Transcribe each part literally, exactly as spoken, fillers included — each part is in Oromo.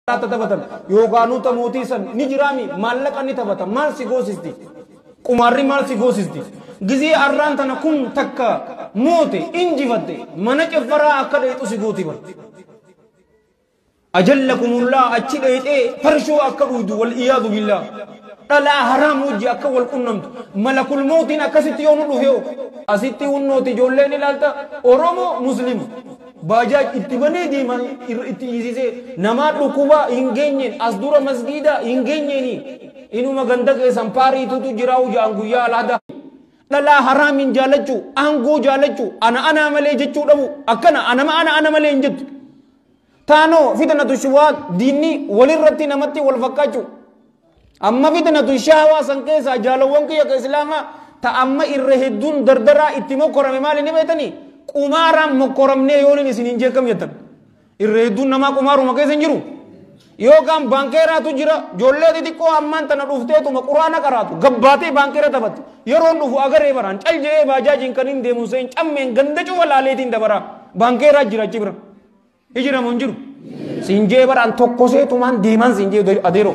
taphatan yookaan tamooti san ni jiraami maallaqa ni taphatan maal si goosisti qumarri maal si goosisti gizii arraan tana kun takka moote injifatte mana ceffaraa akka dheexu si gooti bar ajallakumullah achi dheexee farshoo akka dhuudu wal iyaadu billah dhalaa haraam wajji akka wal qunnamtu malakul mootiin akkasitti yoo nu dhufee'o asitti hunnooti ijoolleen ilaalta oromoo muslim bajaaj itti banee deeman itti hiisisee namaa dhukkuba hin geenyeen as dura masgiida hin geenyeeni inuma ganda keessan paariitutu jiraa'u ja'an guyyaa alaada dhalaa haraamiin jaalachuu aangoo jaalachuu ana ana malee jechuu dhabu akkana anama ana ana malee hin jettu taanoo fitnatu shuwaat diinni walirratti namatti wal fakkaachuu amma fitnatu shahwaa san keessa jaalawwan kiyya ka islaamaa ta amma irra hedduun dardaraa itti mokkorame maali ni beetanii qumaaraan mokkoramnee yoolin isin hin jeekam jettan irra hedduun namaa qumaaruma keessa hin jiru yookaan baankeeraatu jira ijoollee xixiqqoo ammaan tana dhufteetuma quraana qaraatu gabbaatee baankeera taphatti yeroon dhufu agaree baraan cal jedhee baajaajiin kan hin deemu seen cammeen ganda cufa laaleetiin dabaraa baankeeraa jira achi bira hijiramu hin jiru siinjee baraan tokkoseetumaan deeman siinjee adeero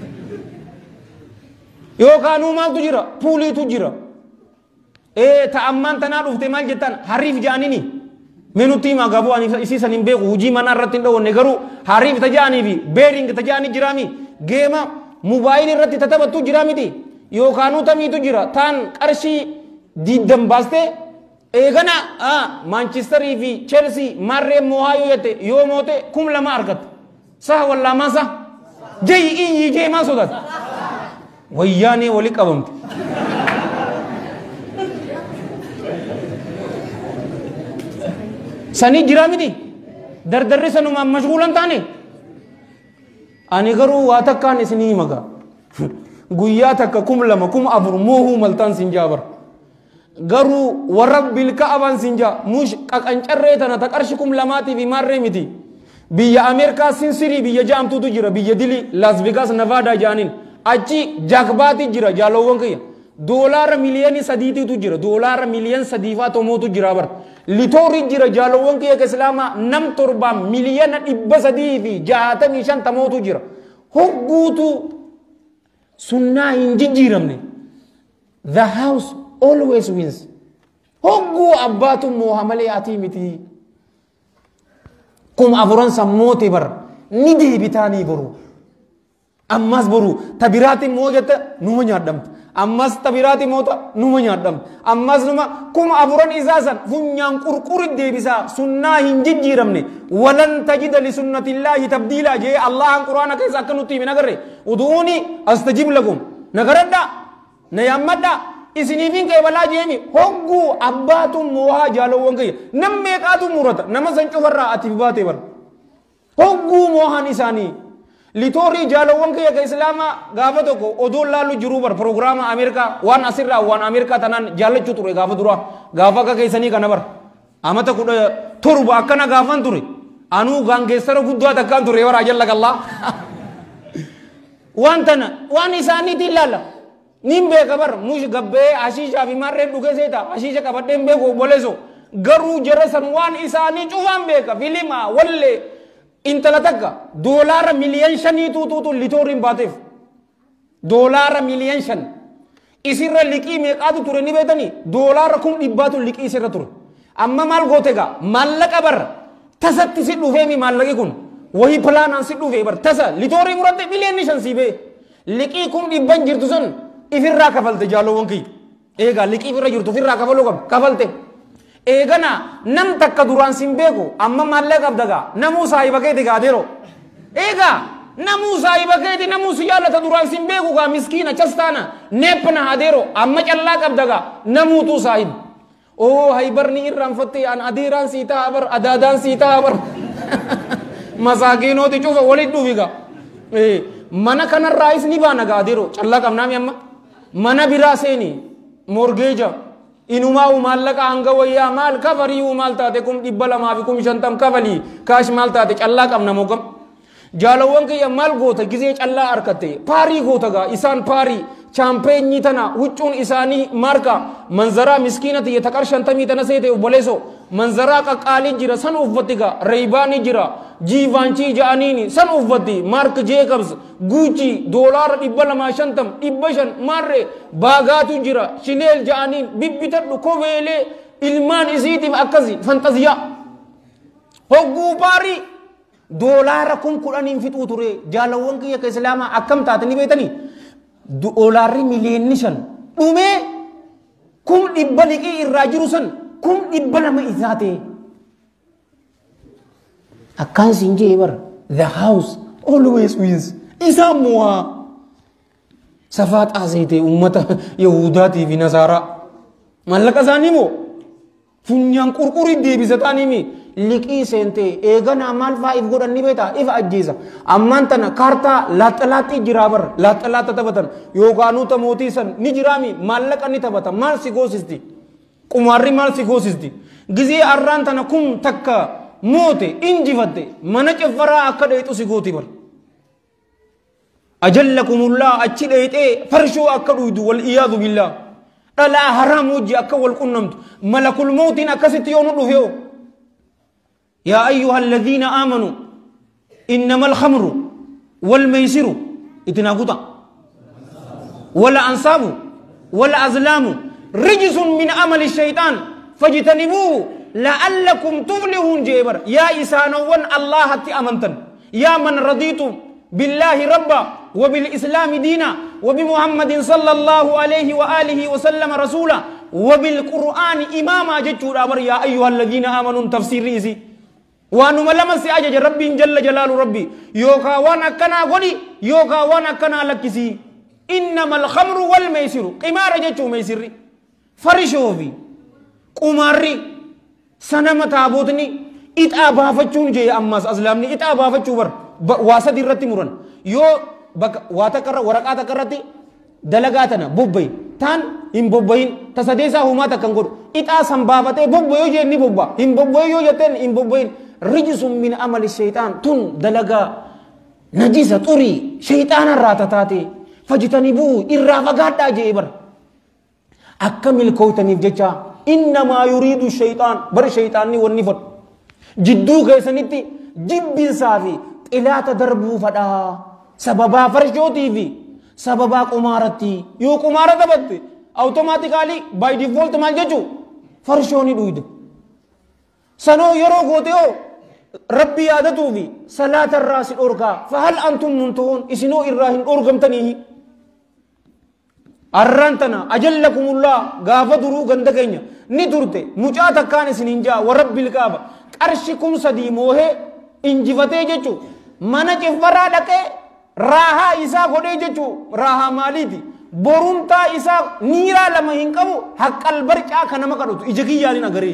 yookaan maaltu jira puuliitu jira ee ta ammaan tanaa dhufte maal jettan hariif jaanini menutti ma gabu ani isiisan hin beeku hujii mana irratti hin dhawonne garuu hariif tajaanii fi beering tajaanii jiraami geema mobaayilii irratti taphattu jira miti yookaan tamiitu jira taan qarshii diiddan baastee eegana Manchesterii fi Chelsea marree moohaayoo jette yoo moote kum lama argatta saha wallaa maasa jeyi iyyi geemaa sodaat wayyaanee wali qabamte sani jira miti dardarri sanuma mashghuulan taane ani garuu waa takkaan isinii maga guyyaa takka kum lama kum afur moohuu maltaan sinjaabar garuu warabbil ka'aban sinja mush qaqancarree tana ta qarshi kum lamaati fi marree miti biyya Ameerikaa sinsirii biyya jaamtutu jira biyya dili Las Vegas Nevada jaanin achi jakbaati jira jaalowwan kiyya doolaara miliyoonii sadiititu jira doolaara miliyoon sadiifaa tomootu jira bar litoori jira jaalowwan kiyya islaamaa nam torba miliyoona dhibba sadii fi jaatamii shan tamootu jira hogguutu sunnaa hin jijjiiramne the house always wins hogguu abbaatu mooha malee atii miti kum afuran sammoote bar ni deebitaanii boru ammas boru tabiraati moojata numa nyaadhamta ammas tabiraati moota numa nyaadhamta ammas numa kuma afuran isaasan funyaan qurqurit deebisaa sunnaa hin jijjiiramne walan tajida li sunnatillaahi tabdiilaa jee allahan quraana keessa akka nutti himin agarre uduuni astajib lakum nagaradha na yammadha isiniifin qeebalaa jeemi hogguu abbaatu moohaa jaalowwan kiyya nam meeqaatu murata nama san cufarraa ati baatee bar hogguu moohan isaanii litoori jaalowwan kiyya ka islaamaa gaafa tokko oduun laalu jiruu bar prograama Ameerikaa waan asirraa waan Ameerikaa tanaan jaallachuu ture gaafa duraa gaafa akka keessanii kana bar amata kudha torba akkana gaafan ture anuu gaangeessara guddaa takkaan ture waraa jalla kallaa waan tana waan isaaniitiin laala nin beeka bar mush gabbee ashiishaa fi marreen dhugee seeta ashiisha qabadheen beeku boleso garuu jara san waan isaanii cufaan beeka filima wallee intala takka doolaara miliyan shanii tuutuutu litooriin baateef doolaara miliyan shan isirra liqii meeqaatu ture ni beetanii doolaara kun dhibbaatu liqii isirra ture amma maal goote gaa maallaqa bar tasatti si dhufeemi maallaqi kun wahii pilaanaan si dhufee bar tasa litoorii muratte miliyanni shan sii bee liqii kun dhibban jirtu san ifirraa kafalte jaalowwan kiyya eegaa liqii ifirra jirtu ifirraa kafaluu qabda kafalte eegana nam takka duraan sin beeku amma maallaqa qabdagaa namuu saahiba keeti gaadeero eegaa namuu saahiba keeti namuu si jaallata duraan sin beeku gaa miskiina chastaana neepna adeero amma callaa qabdagaa namuutu saahib oo haybarni irraanfatte an adeeraan sii ta'a bar adaadaan sii ta'a bar masaakiinooti cufa walit dhufiga mana kanarraayis ni baana gaa adeero callaa qabnaami amma mana biraa seeni morgeeja inumaa maallaqa hanga wayyaa maal kafarii maal taate kum dhibba lamaa fi kum shantam kafalii kaash maal taate callaa qabna mogam jaalawwan kiyya maal goota gizee callaa harkatte paarii goota gaa isaan paarii champeenyi tana huccuun isaanii marka manzaraa miskiinati yeta qarshantamii tana seete obboleeso منظرا قالي جرا سن أفتيكا ريباني جرا جيفانشي جانيني سن أفتي مارك جيكبز غوتشي دولار إبلا ما شنتم إبشن مارة باغاتو جرا شنيل جانين بيبتر كوفيلي إلمان إزيتي أكزي فانتازيا هو باري دولار كم كلانين في توتوري جالوان كي كإسلام أكم تاتني بيتني دولار مليون نشان أمي كم إبالي كي الراجروسن كم إبلا ما إزاتي أكان سينجي بر the house always wins إساموا سفات أزيتي أمة يهوداتي في نصارى مالك أزانيمو فنيان كوركوري دي بزتانيمي لكي سنتي إيغانا مال فايف غوران نبيتا إف أجيزا أمانتنا كارتا لاتلاتي جرابر لاتلاتا تبتن يوغانو تموتي سن نجرامي مالك أني تبتا مال سيغوسيستي كماري مال سيغوسيستي غزي أرانتنا كم تكا موتي إنجفتي منك فرا أكد إيتو سيغوتي بر أجلكم الله أجل إيتي فرشو أكدو يدو والإياذ بالله لا حرام وجي أكوال كنمت ملك الموت أكست يونو هيو يا أيها الذين آمنوا إنما الخمر والميسر إتناقضا ولا أنصاب ولا أزلام رجس من عمل الشيطان فاجتنبوه لعلكم تفلحون جيبر يا إسانوان الله أمنتن يا من رضيتم بالله ربا وبالإسلام دينا وبمحمد صلى الله عليه وآله وسلم رسولا وبالقرآن إماما جتشور أمر يا أيها الذين آمنوا تفسير رئيسي وانو ملما سيأجج ربي جل جلال ربي يوكا وانا كنا غني يوكا وانا كنا لكسي إنما الخمر والميسر قمار جتشو ميسر فرشو في قماري سنما تابوتني إتابا فتشون جي أماس أزلامني إتابا فتشو بر واسد الرتي مرن يو بك واتكر ورقات كرتي دلغاتنا بوبي تان هم بوبين تصديسا هما تكنغور إتا سنبابته بوبيو جي ني بوبا هم بوبيو جتن هم بوبين رجس من عمل الشيطان تن دلغا نجيسة طري شيطان الراتتاتي فاجتنبوه إرافقات جيبر أكمل كوتني بججا إنما يريد الشيطان بر شيطاني والنفر جدو كيسانيتي جبين صافي إلا تدربو فدا سببا فرشوتي في سببا قمارتي يو قمارة بطي automatically by default مال ججو فرشوني دويد سنو يرو قوتيو ربي عادتو في صلاة الراس الأورقا فهل أنتم منتهون إسنو إراهن أورقم تنيه أرانتنا أجلكم الله غافة درو غندقين ندرته مجاتا كان سننجا ورب الكعبة أرشكم سدي موه إنجفتي ججو mana cifara dake raha isa gode jechu raha maliti borumta isa nira lama hinkamu haqqal barqa kana makadutu ijagi yali nagare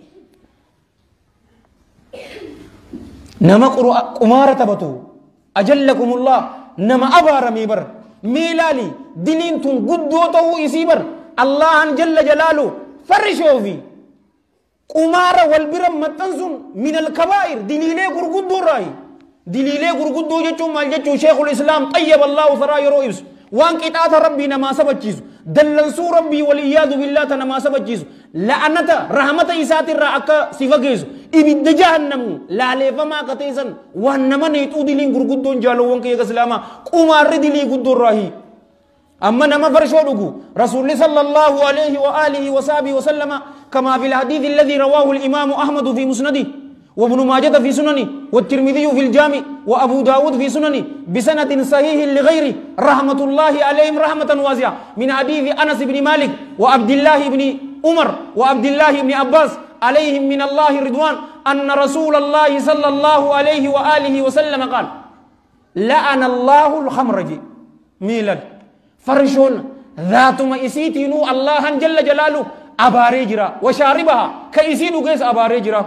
nama qumara tabatu ajallakumullah nama abara mibar milali dilintun guddoto isibar allah an jalla jalalu farishofi qumara wal biram matansun min al kaba'ir dilile gurguddo rai دليلي غرغدو جچو مال جچو شيخ الاسلام طيب الله ثرى يرويس وان قطعت ربي نما سبجيز دلنسو ربي والعياذ بالله تنما سبجيز لعنت رحمت عيسات الراك سيفغيز ابد جهنم لا لفما قتيزن وانما نيتو دلين غرغدو جالو وان كي اسلاما قمار دلي غدو راهي اما نما فرشو دغو رسول صلى الله عليه واله وصحبه وسلم كما في الحديث الذي رواه الامام احمد في مسنده وابن ماجه في سننه والترمذي في الجامع وابو داود في سننه بسند صحيح لغيره رحمه الله عليهم رحمه واسعه من حديث انس بن مالك وعبد الله بن عمر وعبد الله بن عباس عليهم من الله رضوان ان رسول الله صلى الله عليه واله وسلم قال لعن الله الخمرج ميلاد فرشون ذات مئسيتينو الله جل جلاله اباريجرا وشاربها كيسيدو كيس اباريجرا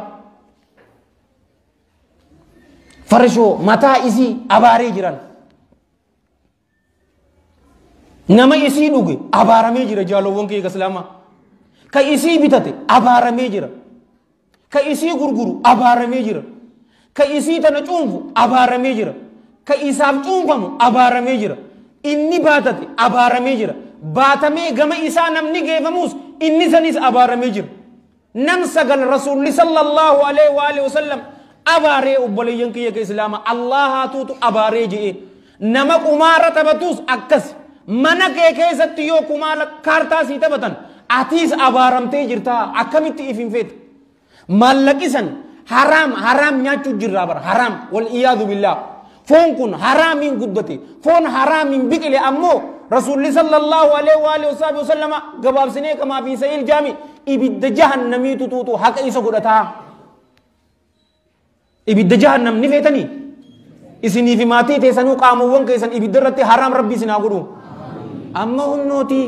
فرشو متى إسي أباري جيران نما إسي دوغي أبارمي جيرا جالو وانكي كسلاما كا إسي بيتاتي أبارمي جيرا كا إسي غرغرو أبارمي جيرا كا إسي تنچونفو أبارمي جيرا كا إساف چونفمو أبارمي جيرا إني باتاتي أبارمي جيرا باتمي غما إسا نمني غيفموس إني سنيس أبارمي جيرا ننسجل رسول صلى الله عليه وآله وسلم أباري أبليين كي إسلام الله توت أباري جي نما كمارة تبتوس أكس منا كي كيسة تيو كمارة كارتا سيتا بتن أتيس أبارم تيجرتا أكمتي إفين فيت مالكيسن حرام حرام نياتو جرابر حرام والإياذ بالله فون كن حرام قدتي فون حرام بكلي أمو رسول الله صلى الله عليه وآله وسلم قباب سنة كما في سيل جامي إبد جهنم يتوتو حق إيسا قدتا إبد جهنم نفيتني إسني في ماتي تيسانو قاموان كيسان إبد رتي حرام ربي سناقودو أما هنوتي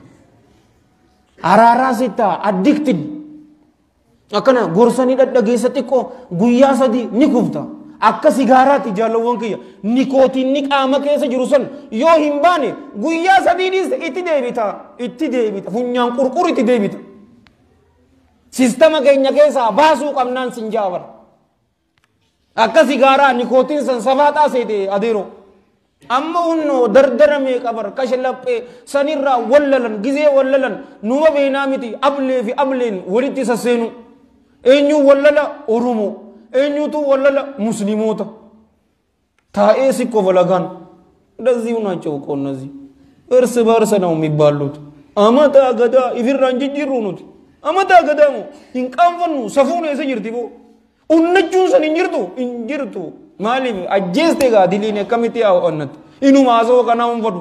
أرارا ستا addicted أكنا غورساني دات دغيساتي كو غويا سدي نيكوفتا akka sigaaraati jaalawwan kiyya nikootiinni qaama keessa jiru sun yoo hin baane guyyaa sadiinis itti deebita itti deebita funyaan qurqur itti deebita sistema keenya keessa baasuu qabnaan sin jaabar akka sigaaraa nikootiin san safaaxaa seete adeero amma hunno dardara mee qabar kashlaphee sanirraa wallalan gizee wallalan numa beenaa miti ablee fi ableen walitti sasseenu eenyu wallala oromoo eenyutu wallala musliimoota taa'ee sikko balagaan እንደዚህ ናቸው እኮ እነዚህ እርስ በርስ ነው የሚባሉት አመታ ገዳ ይፍራን ጅጅሩኑት አመታ ገዳሙ ይንቀንፈኑ ሰፉኑ የሰጅርቲቦ ኡነጁን ሰን እንጅርቱ እንጅርቱ ማሊ አጀስቴ ጋ ዲሊኔ ከሚቲ አወነት ኢኑ ማዞ ከናውን ፈዱ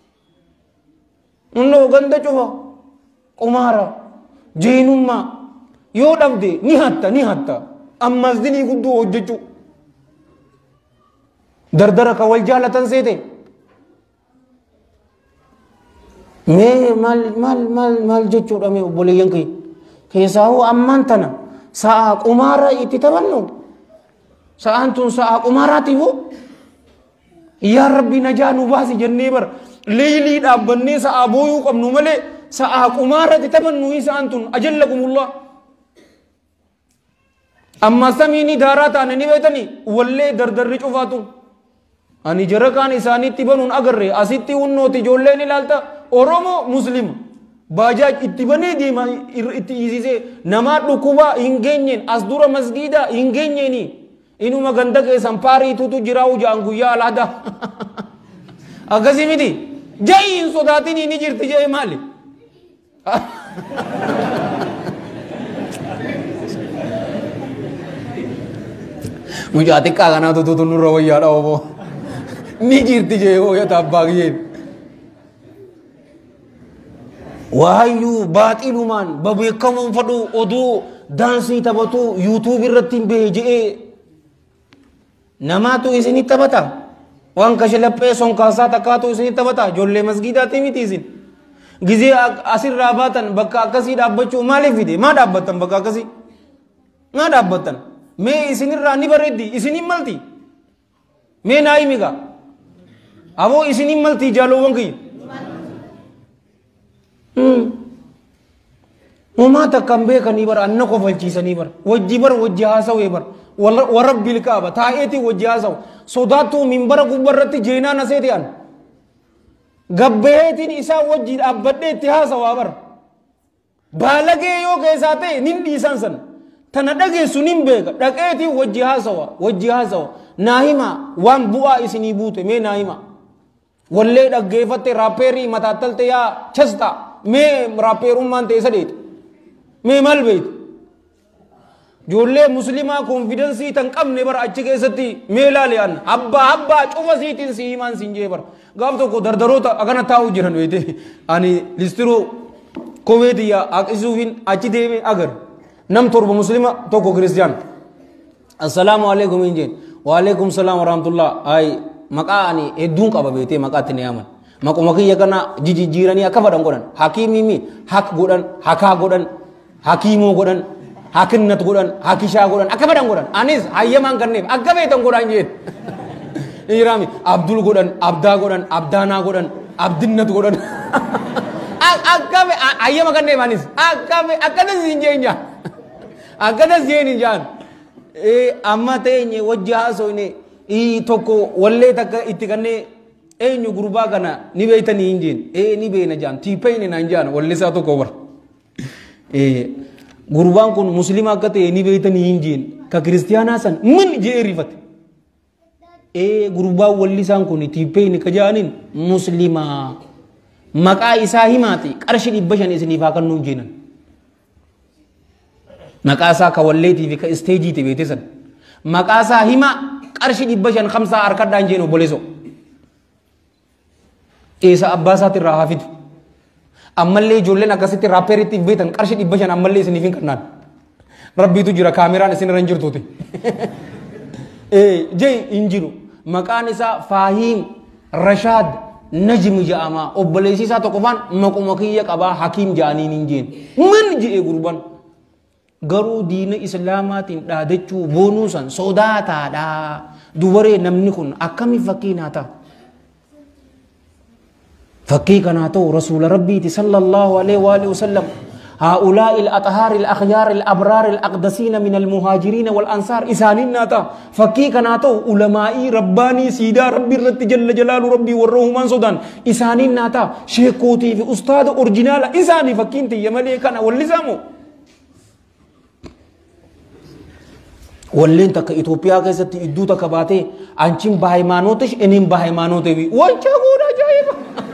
እኖ ገንደ ጩፋ ቁማራ ጄኑማ ዮዳብዴ ኒሃታ ኒሃታ أما زني قدو وججو دردرة كوالجالة تنسيته مي مال مال مال مال ججو رمي بوليين كي كيساو أمانتنا ساعة أمارة يتتبنو ساعة أنتم ساعة أمارة تيبو يا ربي نجانو باسي جنيبر ليلي دابني ساعة بويوك أمنو ملي ساعة أمارة تتبنو إيسا أنتم أجلكم الله أما سميني دارات أنا نبيتني ولا دردر رجوفاتو أني جركان إساني تبنون أجرّي أسيتي ونو تجولني لالتا أورومو مسلم باجاج اتبني دي ما اتيزي نمات لكوبا إنجنين أصدورا مسجدا إنجنيني إنو ما غندك سامباري توتو جراو جانغو يا لادا أغازي ميدي جاي إن صداتي ني نجرت جاي مالي मुझे आते का गाना तो तो तो नूर रवैया यार वो नहीं गिरती जे वो या तब बागिये वायु बात इलुमान बबे कम फडू ओदू डांसी तबतू यूट्यूब इरत्तीं बेजे नमा तो इसे नहीं तबता वांग कशलप्पे सोंकासा तका तो इसे नहीं तबता जोले मस्जिद आती मी तीसिन गिजे आसिर राबातन बक्का कसी डाबचू माले विदे मा डाबतन बक्का कसी मा डाबतन मैं इसीनी रानी बरेदी इसीनी मलती मैं नाई मिगा अब वो इसीनी मलती जालो वंगी हम्म उमा तक कंबे कनी बर अन्नो को फलची सनी बर वज्जी बर वज्जासा वे बर वरब बिल का बता एती वज्जासा सोदा तू मिंबर गुबरती जेना नसे ध्यान गब्बे तीन ईसा वज्जी अब्बदे इतिहास वाबर बालगे यो कैसाते निंदी संसन تنادعي سنين بيجا دكتي وجهها سوا وجهها سوا ناهما وان بوا إسني بوته مي ناهما ولا دعفت رابيري متاتل تيا چستا مي رابيرون مان تيسديت مي مال بيت جولة مسلمة confidence تنكم نبر أشيك إساتي ميلا ليان أبا أبا شوفا سيتين سيمان سينجيبر قام تو كو دردرو تا أغنى تاو جران ويته أني لسترو كويديا أكسوفين أشي ديمي أغر نم تربو مسلمة توكو كريستيان السلام عليكم إنجين وعليكم السلام ورحمة الله أي مكاني إدون كابا بيتي مكاتني أمان مكو مكي يكنا جيجي جيراني أكبر دعوان حكيم ميمي حك غودان حكا غودان حكيمو غودان حكنت غودان حكيشا غودان أكبر دعوان أنيس هايمان كرني أكبر يتم غودان جين إيرامي عبدul غودان عبدا غودان عبدانا غودان عبدنت غودان أكبر هايمان كرني أنيس أكبر أكبر زينجينجا أكذا زين جان إيه أما تيني وجهه سويني إيه توكو ولا تك إتكني إيه نيجروبا كنا نبيتني إنجين إيه نبينا جان تيبين نانجان ولا ساتو كوبر إيه gurbaan kun muslima akka ta'e ni beeytanii hin jeen ka kiristiyaanaa san min jee rifate ee gurbaan walli isaan kun tiippee ni kajaaniin muslima maqaa isaa himaati qarshi dhibba shan isiniif haa kennuun jeenan maqaa isaa ka walleetii fi ka isteejiiti beete san maqaa isaa hima qarshi dhibba shan khamsaa harkadhaan jeen obboleeso eessa abbaa isaati irraa haa fidu ammallee ijoolleen akkasitti raappeeritti beetan qarshi dhibba shan ammallee isiniif hin kennaan rabbiitu jira kaameraan isin irra hin jirtuuti ee jee hin jiru maqaan isaa Faahiim Rashaad Najmi jedhama obboleessi isaa tokkoffaan maquma kiyya qabaa Hakiim jedhaniin hin jeen man jedhee gurban garuu diina islaamaatiin dhaadachuu boonuu san sodaataadha dubaree namni kun akkami fakkii naa ta'a فكي كانتو رسول ربي صلى الله عليه وآله وسلم هؤلاء الأطهار الأخيار الأبرار الأقدسين من المهاجرين والأنصار إسانين ناتا فكي كانتو علمائي رباني سيدا ربي رت جل جلال ربي والرحمن صدان إسانين ناتا شيخوتي في أستاذ أورجينال إساني فكينتي يملي كان واللزامو واللين تك إثيوبيا كيست إدو تكباتي أنشين بهايمانوتش إنين بهايمانوتي بي وانشاغورا جايبا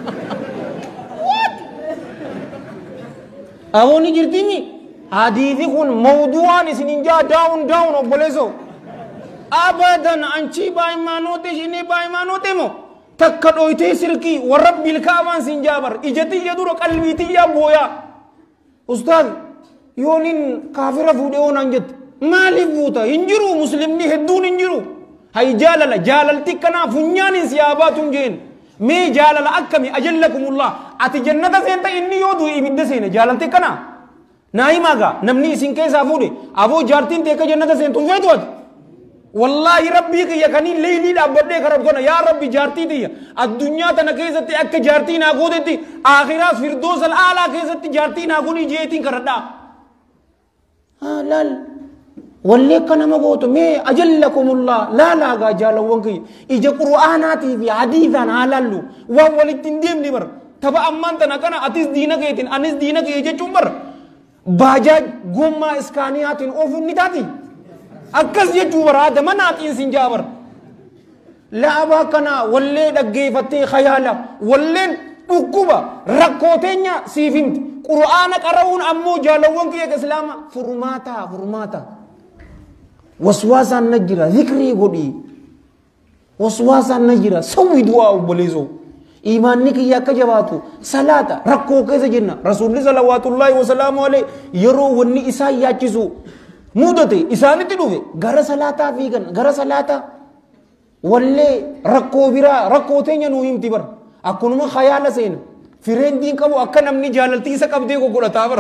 أقولني جرتيني حديثي كون موضوعان سنينجا داون داون أبوليزو أبدا أنشي بايمانوتي شيني بايمانوتي مو تكدويتي سلكي ورب الكعبان سنجابر إجتي يدور قلبيتي يا بويا أستاذ يونين كافر فوديون أنجت مالي فوتا إنجرو مسلمني هدون إنجرو هاي جالل جاللتي كنا فنيان سيابات جين مي جالل أكمي أجلكم الله أتي جنة سينتا إني يودو إبد سينة جاللتي كنا ناي ماغا نمني سينكي سافودي أبو جارتين تيكا جنة سينتو فيتوات والله ربي كي يكني ليلي لابدي خرب كنا يا ربي جارتي دي الدنيا تنكيزتي أك جارتي ناقودتي آخرات فردوس الآلا كيزتي جارتي ناقوني جيتين كردا آه لال والله كنا مقوتو مي أجلكم الله لا لا جال وانكي إجا قرآناتي في حديثا هالالو وولي تنديم نبر تبا أمان تنا كنا أتيس دينا كيتين أنيس دينا كيجا چمبر باجاج غمّا إسكانياتين أوفن نتاتي أكس يجوبر هذا مناتين سنجابر لا أبا كنا والله دقي فتي خيالا والله أكوبا ركوتينيا سيفيمت قرآنك أرون أمو جال وانكي كسلاما فرماتا فرماتا وسواسا نجرا ذكري قولي وسواسا نجرا سوي دعاء بليزو إيمانك يا كجباتو صلاة ركو كيس جنة رسول الله صلوات الله وسلامه عليه يرو وني إساء ياجزو مودتي إساء نتلوه غر صلاة فيغن غر صلاة والله ركو برا ركو تينيا نوهم تبر أكون ما خيال سين فرين دين كبو أكن أمني جاللتي إساء كبدي کو قرأ تابر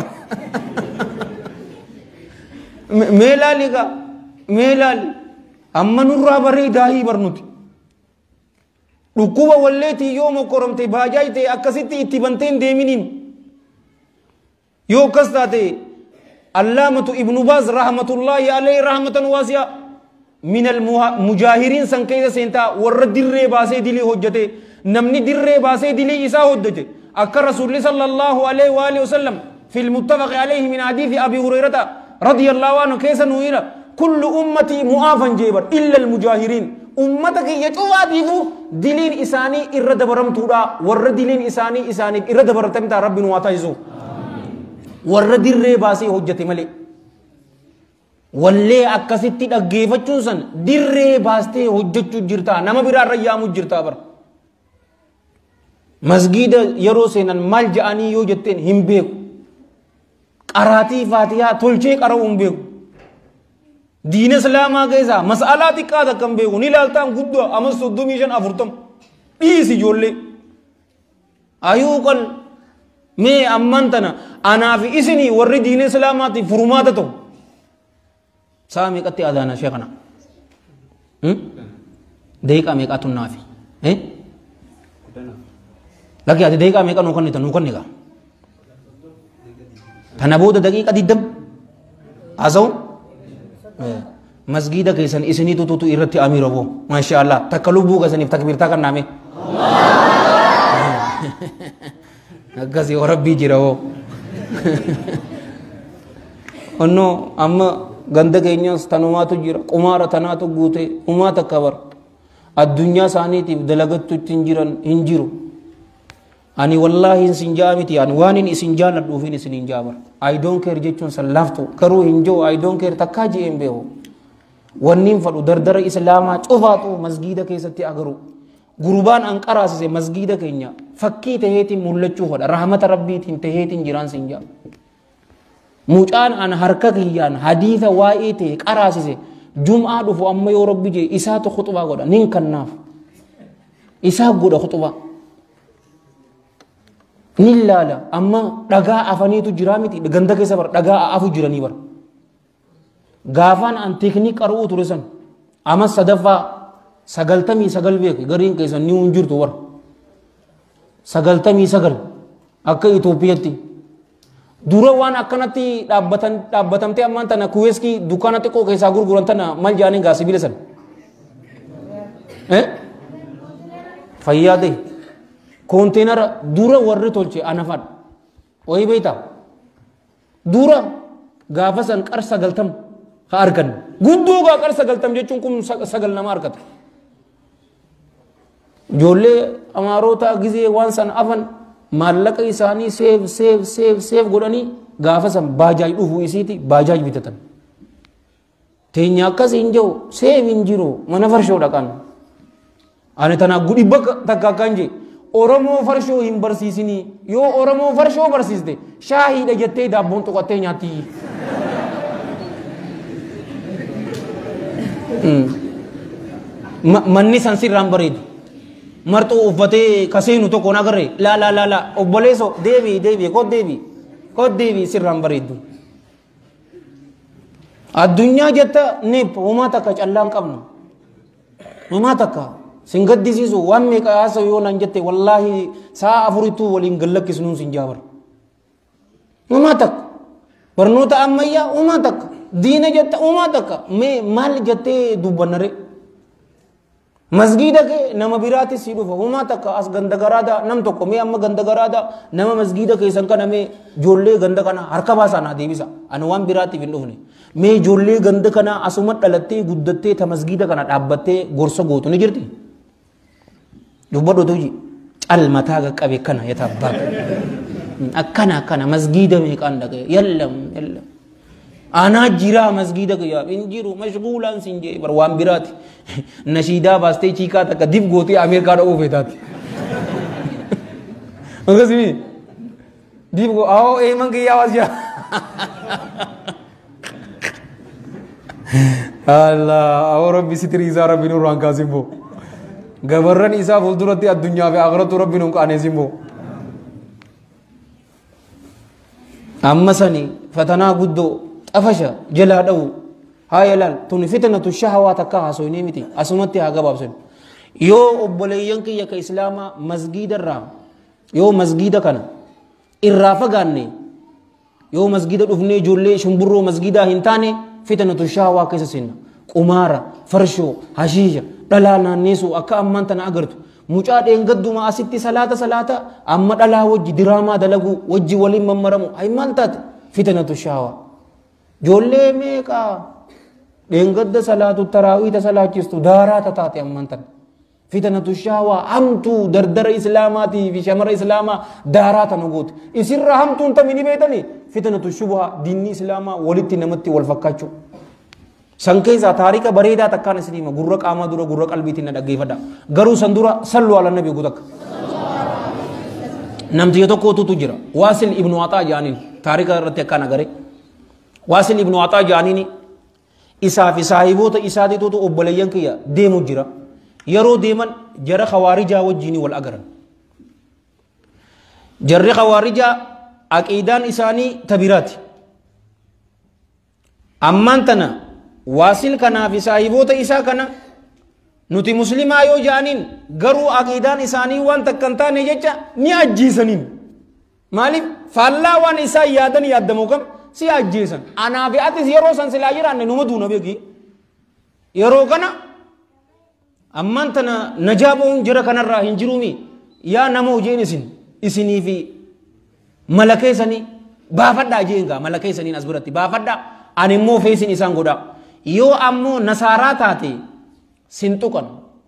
ميلا لغا ميلال أما نورا بري داهي برنوتي ركوبا والليتي يوم كرمتي باجايتي أكسيتي اتبنتين ديمينين يو كستاتي علامة ابن باز رحمة الله عليه رحمة واسعة من المجاهرين سنكيدا سنتا ورد الري باسي دلي حجته نمني دري باسي دلي إسا حجته أكر رسول الله صلى الله عليه وآله وسلم في المتفق عليه من حديث أبي هريرة رضي الله عنه كيسا نويرا كل أمتي معافا جيبر إلا المجاهرين أمتك يتواديفو دلين إساني إرد برمتودا ور دلين إساني إساني إرد برتمتا رب نواتايزو ور در باسي حجتي ملي والله أكسيتي دغيفچون سن در باستي حجتچو جرتا نما برا ريامو جرتا بر مسجد يرو سينن مال جاني يو جتين هم بيك قراتي فاتحه تولچي قرأون بيك دين اسلام كيسا مسألة كذا كم بيقول نيلالتام غدو أمس سودوميشن أفرتم إيسي جولي أيوكل مي أمانتنا أنا في إسني وري دين اسلاماتي فرماتتو سامي كتي أذانا شيخنا هم ديك أمي كاتون نافي إيه لكن هذا ديك أمي كانوا كنيتا نوكن نيكا تنابود دقيقة ديدم أزون مسجد كيسان إسني تو تو تو إرتي أمير أبو ما شاء الله تكلبو كيسان يفتكبر تاكر نامه نجزي وربي جراو onno amma ganda keenyas tanumaatu jira qumaara tanaatu guute umaata kabar addunyaa saaniitiif dalagattu ittiin jiran hin jiru ani wallahi isin jaamiti ani waan in isin jaaladhuufin isin hin jaabar I don't care jechuun san laftu garuu hin jiru I don't care takkaa je'een beeku wanniin fadhu dardara islaamaa cufaatu masgiida keessatti agaru gurbaan an qaraasise masgiida keenya fakkii taheetiin mul'achuu fadha rahmata rabbiitiin taheetiin jiraan sin jaa mucaan an harka kiyyaan hadiisa waa'ee ta'e qaraasise jum'aa dhufu amma yoo rabbi jee isaatu khutbaa godha nin kannaaf isaa godha khutbaa nin laala amma dhagaa afaniitu jiraa miti ganda keessa bar dhagaa afu jiranii bar gaafaan an tekniik qara'uu ture san amma sadaffaa sagaltamii sagal beeke gariin keessan ni hun jirtu bar sagaltamii sagal akka Itoophiyaatti dura waan akkanatti dhaabbatan dhaabbatamtee ammaan tana kuweeskii dukkaana xiqqoo keessaa gurguran tana mal jaaniin gaa sibiila san eh fayyaade konteenara dura warri tolche anafad oyi beeyta dura gaafa san qar sagaltam ka argan guddoo gaa qar sagaltam jechuun kun sagal nama argata ijoollee amaaroota gizee waan san afan maallaqa isaanii seef seef seef seef godhanii gaafa san baajaaj dhufuu isiiti baajaaj bitatan teenya akkas hin jiru seef hin jiru mana farshoo dhaqan ani tanaa gudhibba takka akkan jee Oromoo farshoo hin barsiisinii yoo Oromoo farshoo barsiiste shaahiidha jettee daabboon tuqattee nyaatti manni san sirraan bareedu marxoo uffatee kaseenu tokko nagarre la la la la obboleeso deebi deebi kod deebi kod deebi sirraan bareedu addunyaa jetta neep homaa takka callaan qabnu homaa takka sin gaddisiisu waan meeqa haasa yoo nan jette wallahi saa afurituu waliin gallakkisnuun sin jaabar homaa takka barnoota ammayyaa homaa takka diina jetta homaa takka mee maal jettee dubbannare masgiida ke nama biraati si dhufa homaa takka as ganda garaada nam tokko mee amma ganda garaada nama masgiida keessan kana mee ijoollee ganda kana harka baasaan haa deebisa ani waan biraatiif hin dhufne mee ijoollee ganda kana asuma dhalattee guddattee ta masgiida kana dhaabbattee gorsa gootu ni jirti dubbadhu tuji calmataa qaqqabe kana yatabbaa akkana akkana masgiida meeqaan dhaqee yallam yallam ana jira masgiida ke yaab injiru mashghulan sinje bar waan biraati nashiida baastee chiikaa takka dib gootee ameerikaa dha'uu feetaati akkasimi dib go aao ee mangi yawas ya Allah aao rabbi sitri isa rabbi nur ran kasimbo gabarran isa fuldurati addunyaa fi aakhiratu rabbi nun qaanesimbo amma sani fatanaa guddoo afasha jala dau hayalal tun fitnatu shahawat ka hasoyne miti asumatti ha gababsan yo obboleeyyan kiyya ka islaama masgida ra yo masgida kana irra fagaanne yo masgida dhufne jolle shumburro masgida hintane fitnatu shahawa kesa sinna qumara farsho hashisha dalana nesu akka amman tana agartu mucaa dheengadduma asitti salata salata amma dhalaa wajji dirama dalagu wajji walin mammaramu ay maltat fitnatu shahawa jolle meeqa dheengadda salaatu taraawita salaachistu daaraa tataate ammantan fitnatu shahawa hamtu dardara islaamaati fi shamara islaamaa daaraa tanu goote isirra hamtuun tamini beetani fitnatu shubha diinni islaamaa walitti namatti wal fakkaachuu san keessa taarika bareedaa takkaan islima gurra qaamaa dura gurra qalbiitiin na dhaggeeffadha garuu san dura sallu ala nabi gutakka namtiya tokkootu jira waasil ibnu waxaa jaaniin taarika irratti akkaan agare waasil ibnu waxaa jaaniini isaa fi saahiboota isaatiitutu obboleeyyan kiyya deemu jira yeroo deeman jara khawaarijaa wajjiin wal agaran jarri khawaarijaa aqiidaan isaanii tabiraati ammaan tana waasil kanaa fi saahiboota isaa kana nuti muslimaa yoo jaaniin garuu aqiidaan isaanii waan takkan taane jecha ni ajjiisaniin maaliif faallaa waan isaa yaadan yaaddamu kam si ajjeesan anaa fi atis yeroo san silaa jiraanne numa duuna beeki yeroo kana ammaan tana najaaboon jira kanarraa hin jiruumi yaa nama hojeen isin isinii fi malakeessanii baafadhaa jeengaa malakeessaniin as biratti baafadhaa ani immoo feesin isaan godha yoo ammoo nasaaraa taate sintuqan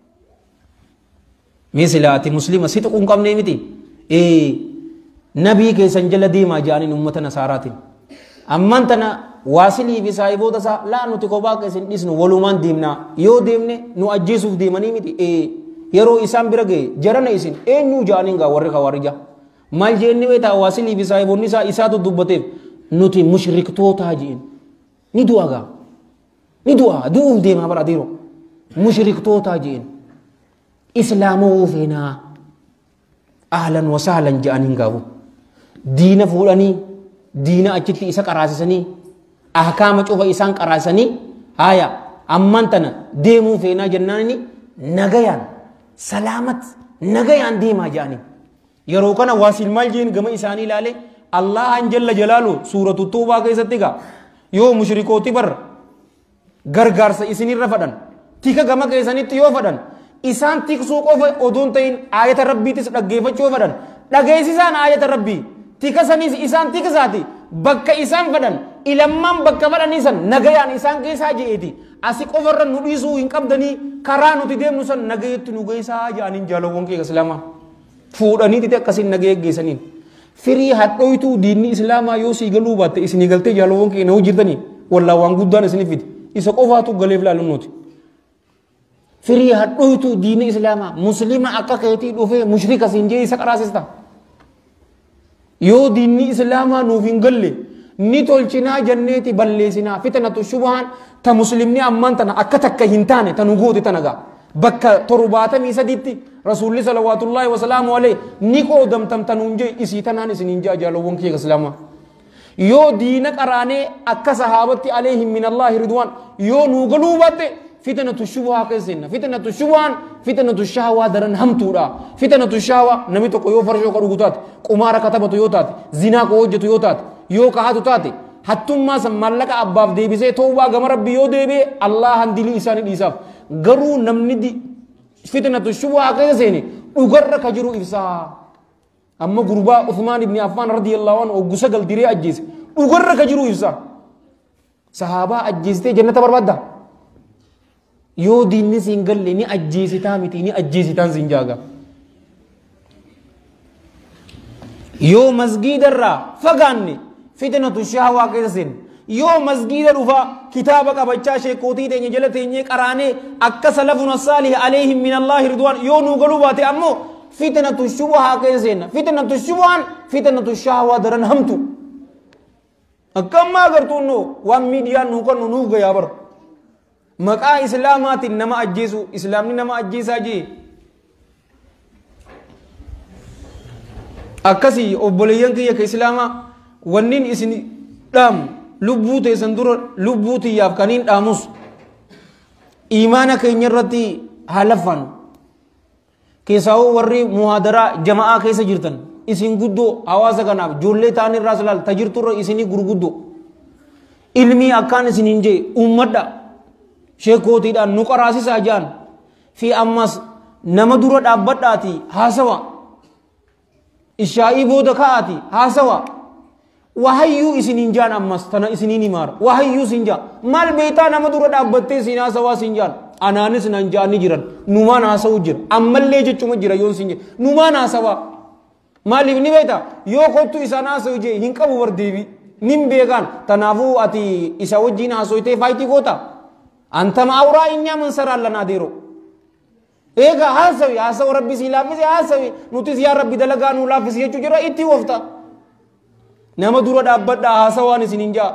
mislaati muslima situqun qabne miti eh nabii keessan jala deemaa jaaniin ummata nasaaraatiin amman tana waasilii fi saahiboota isaa laa nuti kophaa keessan dhisnu walumaan deemnaa yoo deemne nu ajjeesuuf deemanii miti eh yeroo isaan bira ga'e jarana isin eenyu jaaniin gaa warri kawarija maal jeenni beeta waasilii fi saahiboonni isaa isaatu dubbateef nuti mushriktoota jiin ni du'a gaa ni du'a du'uuf deemaa bara diiro mushriktoota jiin islaamoo feenaa ahlan wa sahlan jaaniin gaabu diina fuudhanii diina achitti isa qaraasisanii ahkaama cufa isaan qaraasanii haya amman tana deemuu feenaa jennaani nagayaan salaamat nagayaan deemaa jaaniin yeroo kana waasil maal jeen gama isaanii ilaale allahan jalla jalaalu suuratu tuubaa keessatti gaa yoo mushrikooti bar gargaarsa isinirra fadhan tika gama keessanitti yoo fadhan isaan tiksuu qofa oduun ta'in aayata rabbiitis dhaggeeffachuu fadhan dhageessisaan aayata rabbii tika sanis isaan tiksaati bakka isaan fadhan ilamman bakka fadhanii san nagayaan isaan keessaa je'eeti asi qofarra nu dhiisuu hin qabdanii karaa nuti deemnu san nagayetti nu geessaa jedhaniin jaalawwan kee islaamaa fuudhanii tite akkasiin nagayee geessaniin firii hadhoytuu diinni islaamaa yoo sii galuu baatte isinii galtee jaalawwan kee na hojjetanii wallaa waan guddaan isinii fide isa qofaatu galeef laalunnooti firii hadhoytuu diinni islaamaa muslima akka keetii dhufee mushrika siin jee isa qaraasista yoo diinni islaamaa nuuf hin galle ni tolchinaa janneeti balleessinaa fitnatu shubhaan ta muslimni amman tana akka takka hin taane ta nu goote tana gaa bakka torbaatamii sadiitti rasuulli salawaatullaahi wasalaamu alayhi ni qoodamtam tanuun jee isii tanaan isiniin jee jaalawwan kee islaamaa yoo diina qaraanee akka sahaabatti alayhim min allaahi ridwaan yoo nuu galuu baatte fitnatu shubhaa keessenna fitnatu shubhaan fitnatu shahwaa daran hamtuudha fitnatu shahwaa namni tokko yoo farshoo ka dhugu taate qumaara katabatu yoo taate zinaa ko hojjetu yoo taate yoo kahatu taate hattummaa san mallaqa abbaaf deebisee toobaa gama rabbii yoo deebi'e allahan dilii isaanii dhiisaaf garuu namni fitnatu shubhaa keessa seene dhugarra ka jiru ibsaa amma gurbaa Uthmaan ibn Affaan radiyallahu anhu oggusa gal diree ajjeese dhugarra ka jiru ibsaa sahaabaa ajjeestee jannata barbaadda yoo diinni siin galle ni ajjeesitaa miti ni ajjeesitaan siin jaaga yoo masgiidarraa fagaanne fitnatu shahwaa keessa seene yoo masgiida dhufa kitaaba qabachaa sheekootii teenya jala teenyee qaraanee akka salafuna saalih alayhim min allaahi ridwaan yoo nuu galuu baate ammoo fitnatu shubhaa keessa seenna fitnatu shubhaan fitnatu shahwaa daran hamtu akkammaa agartuunnoo waan miidiyaan nuu kannu nuuf gayaa bara maqaa islaamaatiin nama ajjeesu islaamni nama ajjeesaa jee akkasii obboleeyyan kiyya ka islaamaa wanniin isin dhaam lubbuu teessan dura lubbuu tiyyaaf kaniin dhaamus iimaana keenya irratti halaffan keessaa'uu warri muhaadaraa jama'aa keessa jirtan isin guddoo hawaasa kanaaf ijoollee ta'an irraa salaal tajirturra isinii gurguddoo ilmii akkaan isiniin jee uummadha sheekootiidhaan nu qaraasisaa jaan fi ammas nama dura dhaabbadhaati haasawa ishaa'ii booda ka'aati haasawa wahayyuu isiniin jaan ammas tana isiniin himaara wahayyuu sin jaan maal beetaa nama dura dhaabbattee siin haasawaa sin jaan anaanis nan jaan ni jiran numaan haasawuu jira ammallee jechuma jira yoon sin jee numaan haasawaa maaliif ni beeta yoo kottu isaan haasawu jee hin qabu bardeebi nin beekaan tanaafuu ati isa wajjiin haasoytee faayitii goota antama awraa inyaa mansaraa lanaa deero eega haasawi haasawa rabbi sii laaffise haasawi nutis yaa rabbi dalagaa nuu laaffise jechuu jira itti wofta nama dura dhaabbadha haasawaan isiniin jaa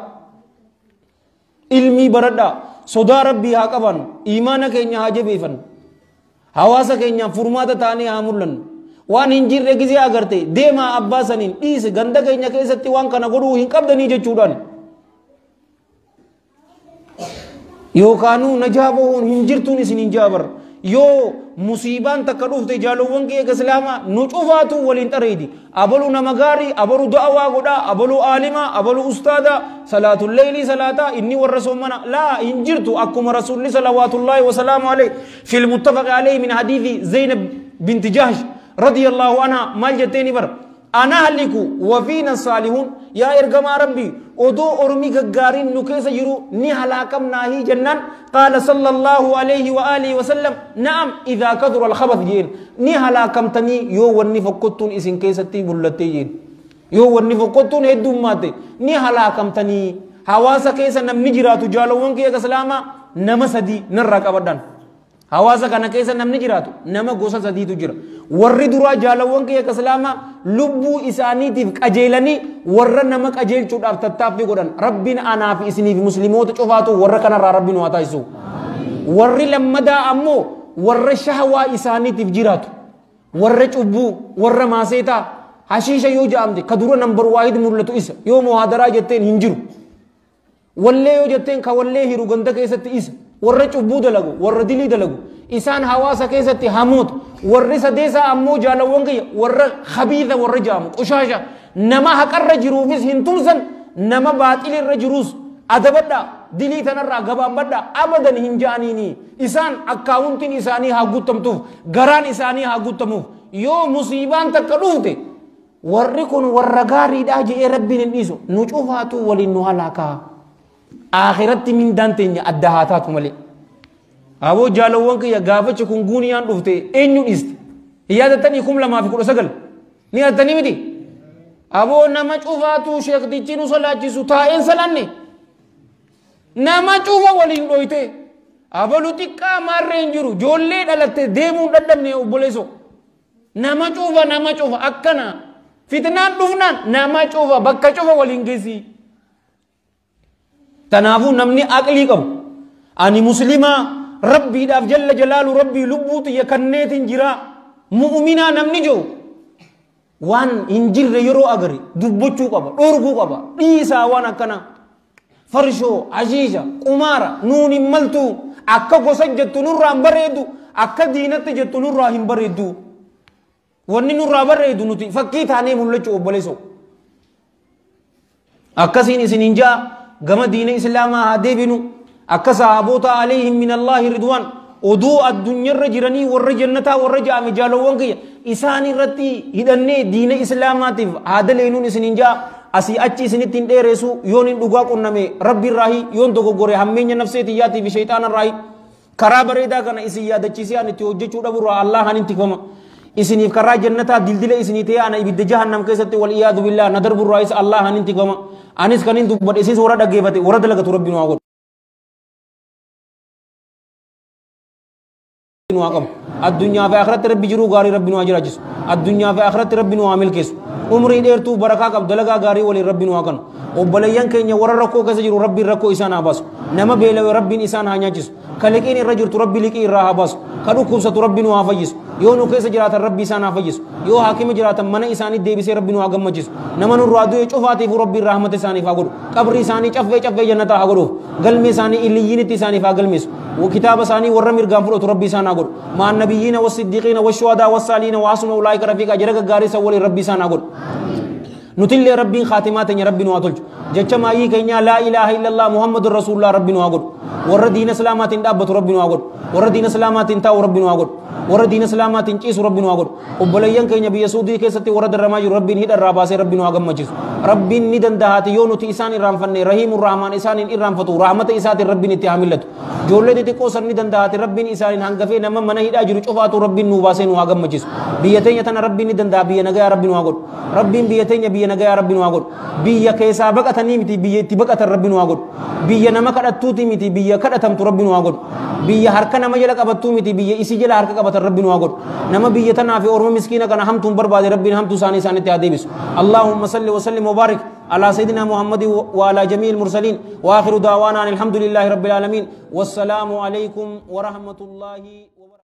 ilmii baradha sodaa rabbii haa qaban iimaana keenya haa jabeeffan hawaasa keenyaaf furmaata taanee haa mul'annu waan hin jirre gisee agarte deemaa abbaa saniin dhiise ganda keenya keessatti waan kana godhuu hin qabdanii jechuudhaan yookaanuu najaa bahuun hin jirtuun isiniin jaabar yoo musiibaan takka dhufte jaalowwan kee islaamaa nu cufaatu waliin xareedi abalu nama gaarii abalu da'awaa godhaa abalu aalimaa abalu ustaadaa salaatul leylii salaataa inni warra soomana laa hin jirtu akkuma rasuulli salawaatullaahi wasalaamu alayhi fil muttafaqi alayhi min hadiithi zaynab binti jahsh radiyallahu anha maal jetteeni bar ana haliku wa fiina saalihun yaa ergamaa rabbii odoo ormi gaggaariin nu keessa jiru ni halaakamnaahi jennaan qaala sallallahu alayhi wa alihi wa sallam na'am idhaa kadura alkhabath jeen ni halaakamtanii yoo wanni fokkottuun isin keessatti mul'atte jeen yoo wanni fokkottuun heddummaate ni halaakamtanii hawaasa keessa namni jiraatu jaalawwan kiyya islaamaa nama sadii narraa qabadhan hawaasa kana keessa namni jiraatu nama gosa sadiitu jira warri duraa jaalawwan kiyya islaamaa lubbuu isaaniitiif qajeelanii warra nama qajeelchuudhaaf tattaaffii godhan rabbiin anaa fi isiniif muslimoota cufaatu warra kanarraa rabbiin waa taasisu warri lammadaa ammoo warra shahawaa isaaniitiif jiraatu warra cubbuu warra maaseetaa hashiisha yoo ja'amte ka dura nambar waahid mul'atu isa yoo muhaadaraa jetteen hin jiru wallee yoo jetteen ka wallee hiru ganda keessatti isa warra cubbuu dalagu warra dilii dalagu isaan hawaasa keessatti hamoota warri sadeesaa ammoo jaalawwan kiyya warra khabiitha warra jaamu qushaasha nama haqarra jiruufis hin tumsan nama baaxilirra jiruus adabadha dilii tanarraa gabaanbadha abadan hin ja'aniini isaan akkaawuntiin isaanii haa guutamtuuf garaan isaanii haa guutamuuf yoo musiibaan takka dhufte warri kun warra gaariidhaa je'ee rabbiin hin dhiisu nu cufaatu waliin nu halaakaa akhiratti mindaan teenya adda haa taatu malee aboo jaalawwan kiyya gaafachi kun guuniyaan dhufte eenyu dhiiste yaadattanii kum lamaa fi kudha sagal ni yaadattanii miti aboo nama cufaatu sheektichi nu salaachisu taa'een salanne nama cufa waliin dhoyte abalu xiqqaa maarree hin jiru joollee dhalatte deemuun dadhabne obboleesso nama cufa nama cufa akkana fitnaan dhufnaan nama cufa bakka cufa waliin geessi tanaafuu namni aqlii qabu ani muslimaa rabbiidhaaf jalla jalaalu rabbii lubbuu xiyya kanneetiin jira mu'minaa namni jiru waan hin jirre yeroo agari dubbachuu qaba dhorguu qaba dhiisaa waan akkana farshoo hashiisha qumaara nuun hin maltu akka gosa jettu nurraa hin bareedu akka diinatti jettu nurraa hin bareedu wanni nurraa bareedu nuti fakkii taanee mul'achuu obboleessoo akkasiin isin hin jaa gama diina islaamaa haa deebinu akka sahaboota alayhim min allahi ridwaan oduu addunyaarra jiranii warra jannataa warra ja'ame jaalawwan kiyya isaan irratti hidhannee diina islaamaatiif haa daleenuun isin hin jaa asii achi isinitti hin dheeressu yoon hin dhugaa qunname rabbi irraahi yoon dogoggore hammeenya nafseetiyyaatiif shayxaana irraahi karaa bareedaa kana isin yaadachiisee ani itti hojjechuu dhaburraa allah hanin tikfama isiniif karaa jannataa dildila isinii ta'e ana ibidda jahannam keessatti wal iyaadu billah na darburraa isa allah hanin tikfama anis kanin dubbadhe isis warra dhaggeeffate warra dalagatu rabbiin waa godhu waaqam addunyaa fi akhiratti rabbi jiruu gaarii rabbiin waa jiraachisu addunyaa fi akhiratti rabbiin waa milkeessu umrii dheertuu barakaa qab dalagaa gaarii waliin rabbiin waa kanu obboleeyyan keenya warra rakkoo keessa jiru rabbiin rakkoo isaan haa baasu nama beelawe rabbiin isaan haa nyaachisu ka liqiin irra jirtu rabbi liqii irraa haa baasu ka dhukkubsatu rabbiin waa fayyisu yoo nu keessa jiraatan rabbi isaan haa fayyisu yoo haakima jiraatan mana isaanii deebisee rabbiin waa gammachiisu nama nurraa du'e cufaatiif rabbiin rahmata isaaniif haa godhu qabri isaanii caffee caffee jannataa haa godhuuf galme isaanii illiyyiinitti isaaniif haa galmeessu kitaaba isaanii warra mirgaan fudhatu rabbi isaan haa godhu maa nabiyyiina wasiddiqiina washuhadaa wasaaliina waasuma ulaa'ika rafiiqa jara gaggaarii isa waliin rabbi isaan haa godhu nutillee rabbiin khaatimaa teenya rabbiin waa tolchu jecha maayii keenya laa ilaaha illallah muhammadur rasulullah rabbiin waa godhu warra diina islaamaatiin dhaabbatu rabbiin waa godhu warra diina islaamaatiin taa'u rabbiin waa godhu warra diina islaamaatiin ciisu rabbiin waa godhu obboleeyyan keenya biyya suudii keessatti warra darramaa jiru rabbiin hidharraa baasee rabbiin waa gammachiisu rabbiin ni dandahaati yoo nuti isaan irraanfanne rahiimur rahmaan isaaniin irraanfatu rahmata isaatiin rabbiin itti hamillatu ijoollee xixiqqoo san ni dandahaati rabbiin isaaniin hangafee nama mana hidhaa jiru cufaatu rabbiin nuu baasee nu waa gammachiisu biyya teenya tana rabbiin ni dandaha biyya nagayaa rabbiin waa godhu rabbiin biyya teenya biyya nagayaa rabbiin waa godhu biyya keessaa baqatanii miti biyya itti baqatan rabbiin waa godhu biyya nama kadhattuuti miti biyya kadhatamtu rabbiin waa godhu biyya harka nama jala qabattuu miti biyya isi jala harka qabatan rabbiin waa godhu nama biyya tanaa fi orma miskiina kana hamtuun barbaade rabbiin hamtuu isaanii isaanitti haa deebisu allahumma salli wa sallim wa barik على سيدنا محمد وعلى جميع المرسلين وآخر دعوانا الحمد لله رب العالمين والسلام عليكم ورحمة الله وبركاته.